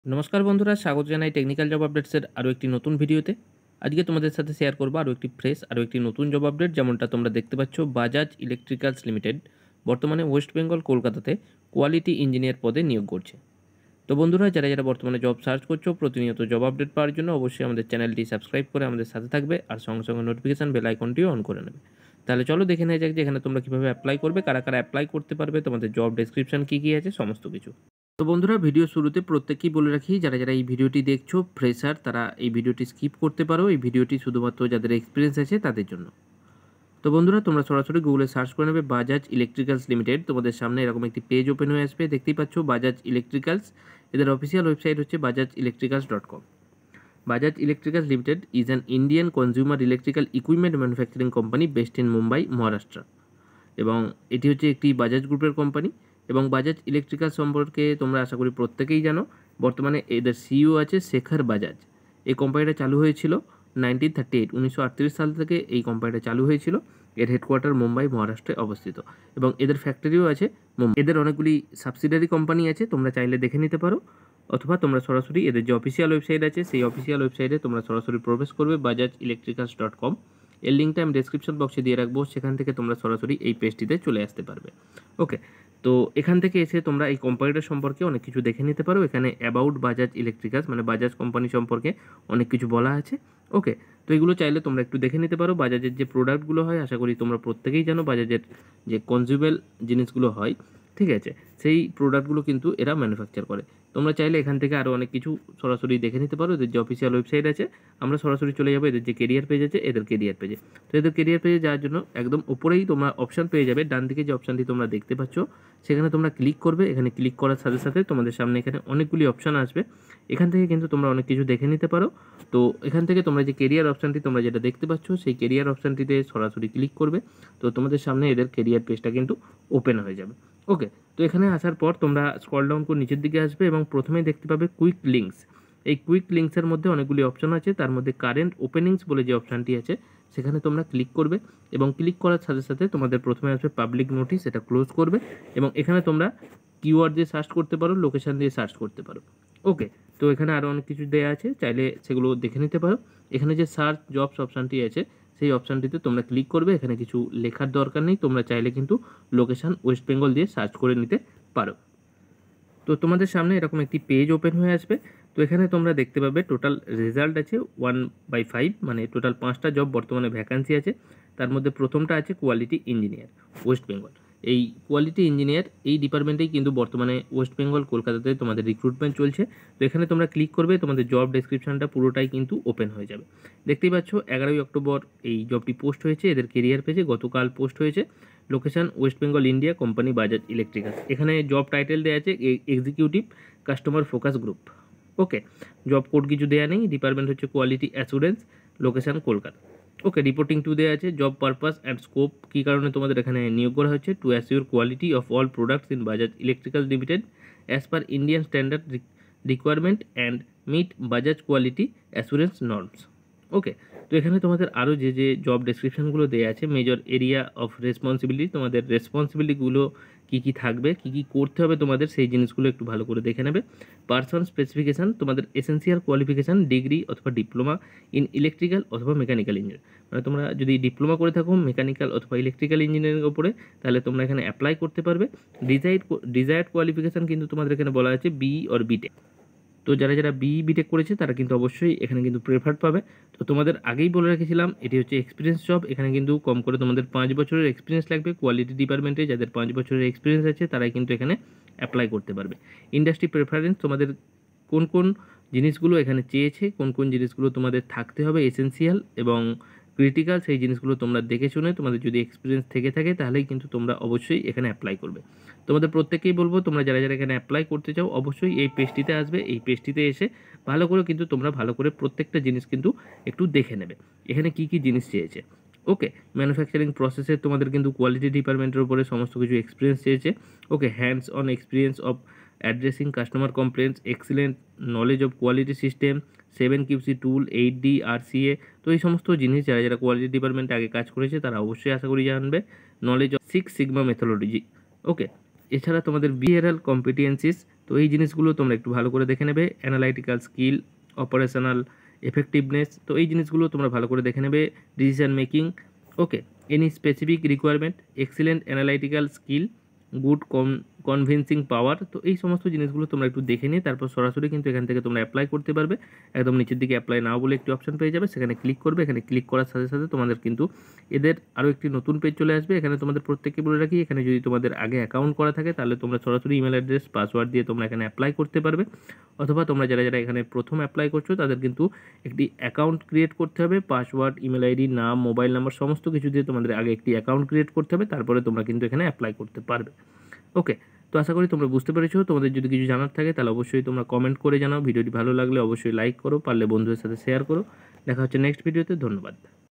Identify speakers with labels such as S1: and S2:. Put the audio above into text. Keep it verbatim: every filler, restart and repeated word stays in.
S1: নমস্কার বন্ধুরা, স্বাগত জানাই টেকনিক্যাল জব আপডেটসের আরও একটি নতুন ভিডিওতে। আজকে তোমাদের সাথে শেয়ার করবো আরও একটি ফ্রেশ আরও একটি নতুন জব আপডেট। যেমনটা তোমরা দেখতে পাচ্ছ, বাজাজ ইলেকট্রিক্যালস লিমিটেড বর্তমানে ওয়েস্ট বেঙ্গল কলকাতাতে কোয়ালিটি ইঞ্জিনিয়ার পদে নিয়োগ করছে। তো বন্ধুরা, যারা যারা বর্তমানে জব সার্চ করছো, প্রতিনিয়ত জব আপডেট পাওয়ার জন্য অবশ্যই আমাদের চ্যানেলটি সাবস্ক্রাইব করে আমাদের সাথে থাকবে, আর সঙ্গে সঙ্গে নোটিফিকেশান বেল আইকনটিও অন করে নেবে। তাহলে চলো দেখে নেওয়া যাক যে এখানে তোমরা কীভাবে অ্যাপ্লাই করবে, কারা কারা অ্যাপ্লাই করতে পারবে, তোমাদের জব ডেসক্রিপশন কী কী আছে, সমস্ত কিছু। তো বন্ধুরা, ভিডিও শুরুতে প্রত্যেককেই বলে রাখি, যারা যারা এই ভিডিওটি দেখছো ফ্রেশার, তারা এই ভিডিওটি স্কিপ করতে পারো। এই ভিডিওটি শুধুমাত্র যাদের এক্সপিরিয়েন্স আছে তাদের জন্য। তো বন্ধুরা, তোমরা সরাসরি গুগলে সার্চ করে নেবে বাজাজ ইলেকট্রিক্যালস লিমিটেড। তোমাদের সামনে এরকম একটি পেজ ওপেন হয়ে আসবে, দেখতেই পাচ্ছ বাজাজ ইলেকট্রিক্যালস। এদের অফিসিয়াল ওয়েবসাইট হচ্ছে Bajaj electricals dot com. Bajaj electricals limited is an Indian consumer electrical equipment manufacturing company based in Mumbai, Maharashtra. এবং এটি হচ্ছে একটি বাজাজ গ্রুপের কোম্পানি। এবং বাজাজ ইলেকট্রিক্যাল সম্পর্কে তোমরা আশা করি প্রত্যেকেই জানো। বর্তমানে এদের সিইও আছে শেখর বাজাজ। এই কোম্পানিটা চালু হয়েছিল নাইনটিন থার্টি এইট উনিশশো আটত্রিশ সাল থেকে এই কোম্পানিটা চালু হয়েছিল। এর হেডকোয়ার্টার মুম্বাই, মহারাষ্ট্রে অবস্থিত, এবং এদের ফ্যাক্টরিও আছে মুম্বাই। এদের অনেকগুলি সাবসিডারি কোম্পানি আছে, তোমরা চাইলে দেখে নিতে পারো, অথবা তোমরা সরাসরি এদের যে অফিসিয়াল ওয়েবসাইট আছে সেই অফিসিয়াল ওয়েবসাইটে তোমরা সরাসরি প্রবেশ করবে, বাজাজ ইলেকট্রিক্যালস ডট কম। এর লিঙ্কটা আমি ডেসক্রিপশন বক্সে দিয়ে রাখবো, সেখান থেকে তোমরা সরাসরি এই পেজটিতে চলে আসতে পারবে। ওকে, তো এখান থেকে এসে তোমরা এই কোম্পানিটার সম্পর্কে অনেক কিছু দেখে নিতে পারো। এখানে অ্যাবাউট বাজাজ ইলেকট্রিক্যালস মানে বাজাজ কোম্পানি সম্পর্কে অনেক কিছু বলা আছে। ওকে, তো এগুলো চাইলে তোমরা একটু দেখে নিতে পারো। বাজাজের যে প্রোডাক্টগুলো হয়, আশা করি তোমরা প্রত্যেকেই জানো বাজাজের যে কনজিউমেবল জিনিসগুলো হয়, ঠিক আছে, সেই প্রোডাক্টগুলো কিন্তু এরা ম্যানুফ্যাকচার করে। তোমরা চাইলে এখান থেকে আরও অনেক কিছু সরাসরি দেখে নিতে পারো। এদের যে অফিসিয়াল ওয়েবসাইট আছে, আমরা সরাসরি চলে যাবো এদের যে কেরিয়ার পেজ আছে, এদের কেরিয়ার পেজে। তো এদের কেরিয়ার পেজে যাওয়ার জন্য একদম উপরেই তোমরা অপশান পেয়ে যাবে, ডান দিকে যে অপশানটি তোমরা দেখতে পাচ্ছ সেখানে তোমরা ক্লিক করবে। এখানে ক্লিক করার সাথে সাথে তোমাদের সামনে এখানে অনেকগুলি অপশান আসবে। এখান থেকে কিন্তু তোমরা অনেক কিছু দেখে নিতে পারো। তো এখান থেকে তোমরা যে কেরিয়ার অপশানটি তোমরা যেটা দেখতে পাচ্ছ, সেই কেরিয়ার অপশানটিতে সরাসরি ক্লিক করবে। তো তোমাদের সামনে এদের কেরিয়ার পেজটা কিন্তু ওপেন হয়ে যাবে। ওকে, তো এখানে আসার পর তোমরা স্ক্রল ডাউন করে নিচের দিকে আসবে এবং প্রথমেই দেখতে পাবে কুইক লিঙ্কস। এই কুইক লিঙ্কসের মধ্যে অনেকগুলি অপশন আছে, তার মধ্যে কারেন্ট ওপেনিংস বলে যে অপশানটি আছে সেখানে তোমরা ক্লিক করবে, এবং ক্লিক করার সাথে সাথে তোমাদের প্রথমে আসবে পাবলিক নোটিশ, এটা ক্লোজ করবে, এবং এখানে তোমরা কিওয়ার্ড দিয়ে সার্চ করতে পারো, লোকেশান দিয়ে সার্চ করতে পারো। ওকে, তো এখানে আরও অনেক কিছু দেওয়া আছে, চাইলে সেগুলো দেখে নিতে পারো। এখানে যে সার্চ জবস অপশানটি আছে সেই অপশানটিতে তোমরা ক্লিক করবে। এখানে কিছু লেখার দরকার নেই, তোমরা চাইলে কিন্তু লোকেশান ওয়েস্ট বেঙ্গল দিয়ে সার্চ করে নিতে পারো। তো তোমাদের সামনে এরকম একটি পেজ ওপেন হয়ে আসবে। তো এখানে তোমরা দেখতে পাবে টোটাল রেজাল্ট আছে ওয়ান বাই ফাইভ, মানে টোটাল পাঁচটা জব বর্তমানে ভ্যাকান্সি আছে। তার মধ্যে প্রথমটা আছে কোয়ালিটি ইঞ্জিনিয়ার ওয়েস্ট বেঙ্গল। এই কোয়ালিটি ইঞ্জিনিয়ার এই ডিপার্টমেন্টেই কিন্তু বর্তমানে ওয়েস্ট বেঙ্গল কলকাতাতে তোমাদের রিক্রুটমেন্ট চলছে। তো এখানে তোমরা ক্লিক করবে, তোমাদের জব ডেসক্রিপশনটা পুরোটাই কিন্তু ওপেন হয়ে যাবে। দেখতেই পাচ্ছ এগারোই অক্টোবর এই জবটি পোস্ট হয়েছে এদের কেরিয়ার পেজে, গতকাল পোস্ট হয়েছে। Location West Bengal, India, company Bajaj electricals. এখানে জব টাইটেল দেওয়া আছে executive customer focus group. Okay, job code কিছু দেওয়া নেই, ডিপার্টমেন্ট হচ্ছে quality assurance, location Kolkata. Okay, reporting to দেওয়া আছে, জব পারপাস অ্যান্ড স্কোপ, কী কারণে তোমাদের এখানে নিয়োগ করা হচ্ছে, to assure quality of all products in Bajaj electrical limited as per Indian standard requirement and meet Bajaj quality assurance norms. ওকে, তো এখানে তোমাদের আরও যে যে জব ডেসক্রিপশানগুলো দেওয়া আছে, মেজর এরিয়া অফ রেসপন্সিবিলিটি, তোমাদের রেসপন্সিবিলিটিগুলো কী কী থাকবে, কী কী করতে হবে তোমাদের, সেই জিনিসগুলো একটু ভালো করে দেখে নেবে। পার্সন স্পেসিফিকেশান, তোমাদের এসেন্সিয়াল কোয়ালিফিকেশান ডিগ্রি অথবা ডিপ্লোমা ইন ইলেকট্রিক্যাল অথবা মেকানিক্যাল ইঞ্জিনিয়ার। মানে তোমরা যদি ডিপ্লোমা করে থাকো মেকানিক্যাল অথবা ইলেকট্রিক্যাল ইঞ্জিনিয়ারিং ওপরে, তাহলে তোমরা এখানে অ্যাপ্লাই করতে পারবে। ডিজাইড ডিজায়ার্ড কোয়ালিফিকেশান কিন্তু তোমাদের এখানে বলা আছে বি অর বিটেক। তো যারা যারা বি বিটেক করেছে তারা কিন্তু অবশ্যই এখানে কিন্তু প্রেফার্ড পাবে। তো তোমাদের আগেই বলে রেখেছিলাম এটি হচ্ছে এক্সপিরিয়েন্স জব। এখানে কিন্তু কম করে তোমাদের পাঁচ বছরের এক্সপিরিয়েন্স লাগবে। কোয়ালিটি ডিপার্টমেন্টে যাদের পাঁচ বছরের এক্সপিরিয়েন্স আছে তারাই কিন্তু এখানে অ্যাপ্লাই করতে পারবে। ইন্ডাস্ট্রি প্রেফারেন্স, তোমাদের কোন কোন জিনিসগুলো এখানে চেয়েছে, কোন কোন জিনিসগুলো তোমাদের থাকতে হবে এসেন্সিয়াল এবং ক্রিটিক্যাল, সেই জিনিসগুলো তোমরা দেখে শুনে তোমাদের যদি এক্সপিরিয়েন্স থেকে থাকে তাহলেই কিন্তু তোমরা অবশ্যই এখানে অ্যাপ্লাই করবে। তোমাদের প্রত্যেকেই বলবো, তোমরা যারা যারা এখানে অ্যাপ্লাই করতে চাও অবশ্যই এই পেজটিতে আসবে। এই পেজটিতে এসে ভালো করে কিন্তু তোমরা ভালো করে প্রত্যেকটা জিনিস কিন্তু একটু দেখে নেবে এখানে কি কি জিনিস চেয়েছে। ওকে, ম্যানুফ্যাকচারিং প্রসেসে তোমাদের কিন্তু কোয়ালিটি ডিপার্টমেন্টের উপরে সমস্ত কিছু এক্সপিরিয়েন্স চেয়েছে। Okay, hands on experience of addressing customer complaints, excellent knowledge of quality system, seven QC tool, eight D R C A. তো এই সমস্ত জিনিস যারা যারা কোয়ালিটি ডিপার্টমেন্টে আগে কাজ করেছে তারা অবশ্যই আশা করি জানবে। Knowledge of six sigma methodology. Okay, এছাড়া তোমাদের বিহেভিয়ারাল কম্পিটেন্সিস, তো তো এই জিনিসগুলো তোমরা একটু ভালো করে দেখে নেবে। অ্যানালাইটিক্যাল স্কিল, অপারেশনাল এফেক্টিভনেস, তো এই জিনিসগুলো তোমরা ভালো করে দেখে নেবে। Decision making, okay, any specific requirement, excellent analytical skill, good con convincing power, তো এই সমস্ত জিনিসগুলো তোমরা একটু দেখে নিয়ে তারপর সরাসরি কিন্তু এখান থেকে তোমরা অ্যাপ্লাই করতে পারবে। একদম নিচের দিকে অ্যাপ্লাই নাও বলে একটি অপশন পেয়ে যাবে, সেখানে ক্লিক করবে। এখানে ক্লিক করার সাথে সাথে তোমাদের কিন্তু এদের আরও একটি নতুন পেজ চলে আসবে। এখানে তোমাদের প্রত্যেককে বলে রাখি, এখানে যদি তোমাদের আগে অ্যাকাউন্ট করা থাকে তাহলে তোমরা সরাসরি ইমেল অ্যাড্রেস পাসওয়ার্ড দিয়ে তোমরা এখানে অ্যাপ্লাই করতে পারবে, অথবা তোমরা যারা যারা এখানে প্রথম অ্যাপ্লাই করছো তাদের কিন্তু একটি অ্যাকাউন্ট ক্রিয়েট করতে হবে। পাসওয়ার্ড, ইমেল আইডি, নাম, মোবাইল নাম্বার সমস্ত কিছু দিয়ে তোমাদের আগে একটি অ্যাকাউন্ট ক্রিয়েট করতে হবে, তারপরে তোমরা কিন্তু এখানে অ্যাপ্লাই করতে পারবে। ওকে, তো আশা করি তোমরা বুঝতে পেরেছো। তোমাদের যদি কিছু জানার থাকে তাহলে অবশ্যই তোমরা কমেন্ট করে জানাও। ভিডিওটি ভালো লাগলে অবশ্যই লাইক করো, পারলে বন্ধুদের সাথে শেয়ার করো। দেখা হচ্ছে নেক্সট ভিডিওতে। ধন্যবাদ।